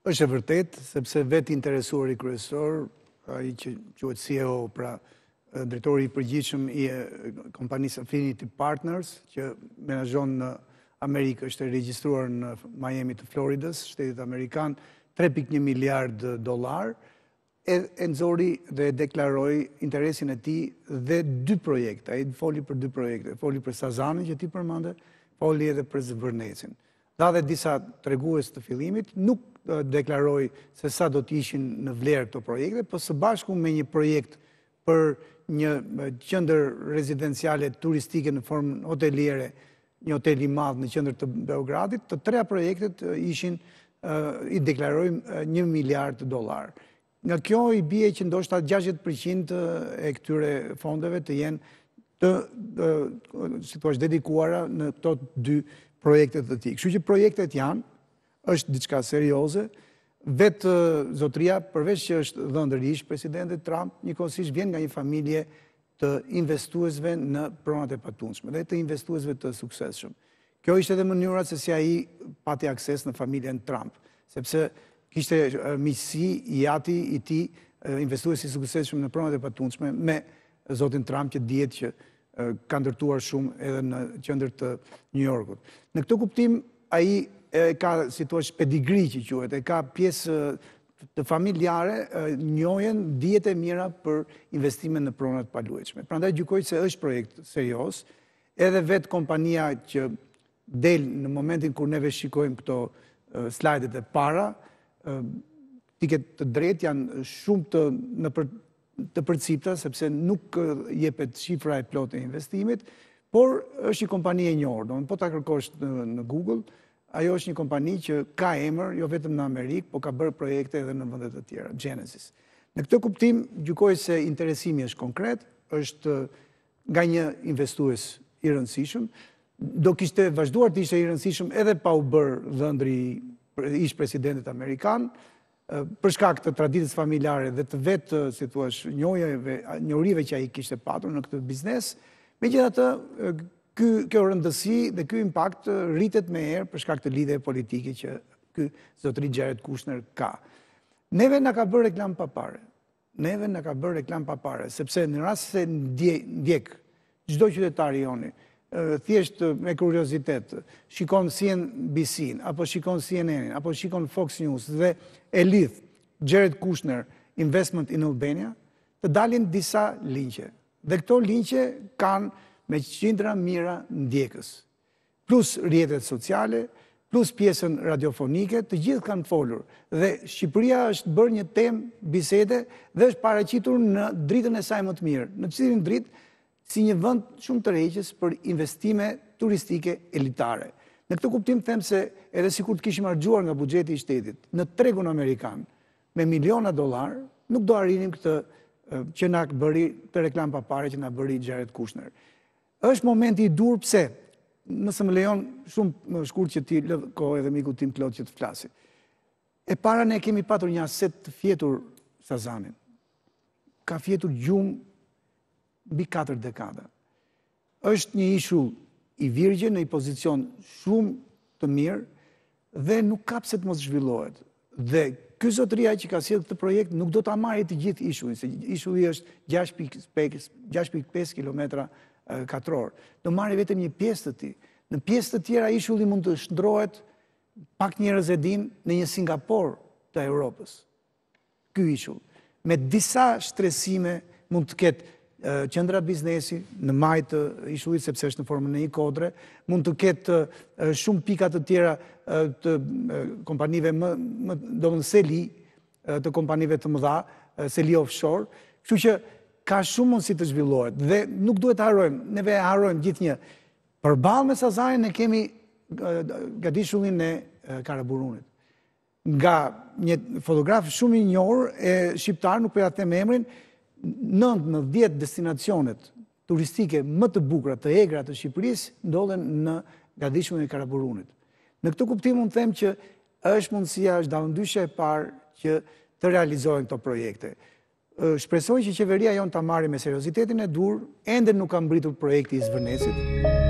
Është e vërtet, sepse vetë interesuari kryesor, ai që quhet CEO, pra drejtori i përgjithshëm i kompanisë Affinity Partners, që menaxhon në Amerikë, është e regjistruar në Miami të Floridës, shtetit amerikan, 3.1 miliard dollar, e nxori dhe deklaroi interesin e tij dhe 2 projekte. Ai foli për 2 projekte, foli për Sazanin që ti përmende, foli edhe për Zvërnecin. Dha dhe disa tregues të fillimit, nuk deklaroi se sa do të ishin në vlerë këto projekte, po së bashku me një projekt për një qendër rezidenciale turistike në formë hoteliere, një hotel i madh në qendër të Beogradit, të 3 projektet ishin i deklarojmë 1 miliard dollar. Nga kjo i bie që ndoshta 60% e këtyre fondeve të jenë si thua dedikuara në këto 2 projekte të tij. Kështu që projektet janë, është diçka serioze. Vetë zotria, përveç që është dhëndërish presidenti Trump, njëkohësisht vjen nga një familje të investuesve në pronat e patundshme dhe të investuesve të suksesshëm. Kjo ishte edhe mënyra se si ai pati akses në familjen Trump, sepse kishte miqësi i ati i tij, investuesi i suksesshëm në pronat e patundshme me zotin Trump, që dihet që ka ndërtuar shumë edhe në qendër të New Yorkut. Në këtë kuptim ai ka, si thua, pedigri që quhet, e ka pjesë të familjare, njohjen dijet e mira për investime në pronat paluajtshme. Prandaj gjykoj se është projekt serioz, edhe vetë kompania që del në momentin kur neve shikojmë këto slajdet e para, tiket të drejt janë shumë të përcipta, sepse nuk jepet shifra e plotë e investimit, por është një kompani e njohur. Po ta kërkosh në Google, ajo është një kompani që ka emër, jo vetëm në Amerikë, po ka bërë projekte edhe në vende të tjera, Genesis. Në këtë kuptim, gjykoj se interesimi është konkret, është nga një investues i rëndësishëm, do kishte vazhduar të ishte i rëndësishëm edhe pa u bërë dhëndri ish presidentit amerikan, për shkak të traditës familjare dhe të vetë, si thua, njohurive që ai kishte patur në këtë biznes. Megjithatë, kjo rëndësi dhe ky impakt rritet me herë për shkak të lidhjeve politike që ky zotëri Jared Kushner ka. Neve na ka bërë reklam pa pare. Sepse në rast se ndjek çdo qytetar i joni, thjesht me kuriozitet, shikon CNBC-n, apo shikon CNN-in, apo shikon Fox News dhe e lidh Jared Kushner Investment in Albania, të dalin disa linqe. Dhe këto linqe kanë me qindra mira ndjekës. Plus rrjetet sociale, plus pjesën radiofonike, të gjithë kanë folur. Dhe Shqipëria është bërë një temë bisede dhe është paraqitur në dritën e saj më të mirë. Në cilin dritë, si një vend shumë të rreqës për investime turistike elitare. Në këtë kuptim them se edhe sikur të kishim harxhuar nga buxheti i shtetit në tregun amerikan me miliona dollar, nuk do arrinim këtë që na bëri të reklam pa pare që na bëri Jared Kushner. Është momenti i dur, pse? Nëse më lejon shumë më shkurt që ti lë kohë edhe miku tim Klot që të flasi. E para ne kemi patur një aset të fjetur Sazanin. Ka fjetur gjumë mbi 4 dekada. Është një ishull i virgje në një pozicion shumë të mirë dhe nuk ka pse të mos zhvillohet. Dhe ky zotëria që ka sjellë këtë projekt nuk do ta marrë të gjithë ishullin, se ishulli është 6.5 kilometra katror. Do marrë vetëm një pjesë të tij. Në pjesë të tjera ishulli mund të shndrohet, pak njerëz e dinë, në një Singapur të Europës. Ky ishull me disa shtresime mund të ketë qendra biznesi në maj të ishullit, sepse është në formën e një kodre, mund të ketë shumë pika të tjera të kompanive domethënë seli, të kompanive të mëdha, seli offshore, kështu që ka shumë mundësi të zhvillohet dhe nuk duhet të harrojmë, neve harrojmë gjithnjë. Përballë me Sazanin ne kemi gadishullin e Karaburunit. Nga një fotograf shumë i njohur e shqiptar, nuk po ja them emrin, 9 në 10 destinacionet turistike më të bukura, të egra të Shqipërisë ndodhen në gadishullin e Karaburunit. Në këtë kuptim mund të them që është mundësia, është dalëndyshe e parë që të realizohen këto projekte. Shpresoj që qeveria jon ta marrë me seriozitetin e dur, ende nuk ka mbritur projekti i Zvërnecit.